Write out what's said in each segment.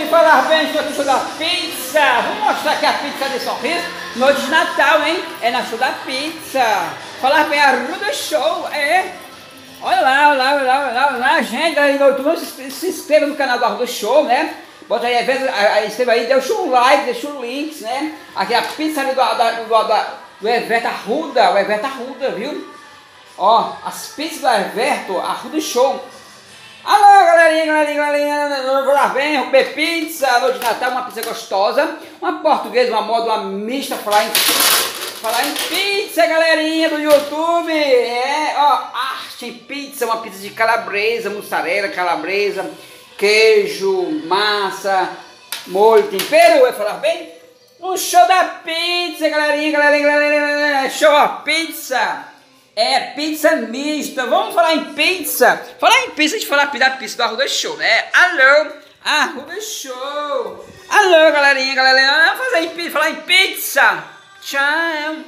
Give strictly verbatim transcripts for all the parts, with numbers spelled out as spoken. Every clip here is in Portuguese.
de falar bem, estou aqui no show da pizza. Vou mostrar aqui a pizza de Sorriso. Noite de Natal, hein? É na show da pizza. Falar bem, a Ruda Show, é. Olha lá, olha lá, olha lá, olha lá, olha lá, gente, galera do YouTube, se, se inscreva no canal do Arruda Show, né? Bota aí, às vezes, aí, inscreva aí, deixa um like, deixa um link, né? Aqui a pizza ali do, da, do, da, do Everto Arruda, o Everto Arruda, viu? Ó, as pizzas do Everto Arruda Show. Alô, galerinha, galerinha, galerinha, vou lá bem, vou comer pizza, noite de Natal, uma pizza gostosa, uma portuguesa, uma moda, uma mista, falar em, falar em pizza, galerinha do YouTube, é, ó, arte em pizza, uma pizza de calabresa, mussarela, calabresa, queijo, massa, molho, tempero, vai falar bem? Um show da pizza, galerinha, galerinha, galerinha, show, ó, pizza. É, pizza mista. Vamos falar em pizza. Falar em pizza, a gente falar da pizza do Arruda Show, né? Alô, Arruda Show. Alô, galerinha, galerinha. Vamos fazer em pizza, falar em pizza. Tchau.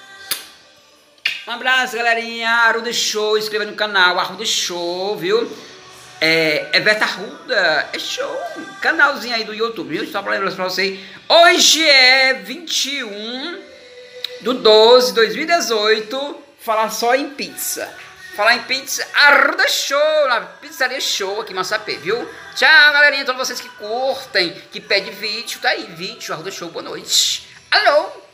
Um abraço, galerinha. Arruda Show. Inscreva no canal Arruda Show, viu? É, é Everto Arruda. É show. Canalzinho aí do YouTube, viu? Só pra lembrar pra vocês. Hoje é vinte e um do doze de dois mil e dezoito. Falar só em pizza. Falar em pizza, Arruda Show, na pizzaria Show aqui em Massapê, viu? Tchau, galerinha, todos vocês que curtem, que pedem vídeo, tá aí, vídeo, Arruda Show, boa noite. Alô?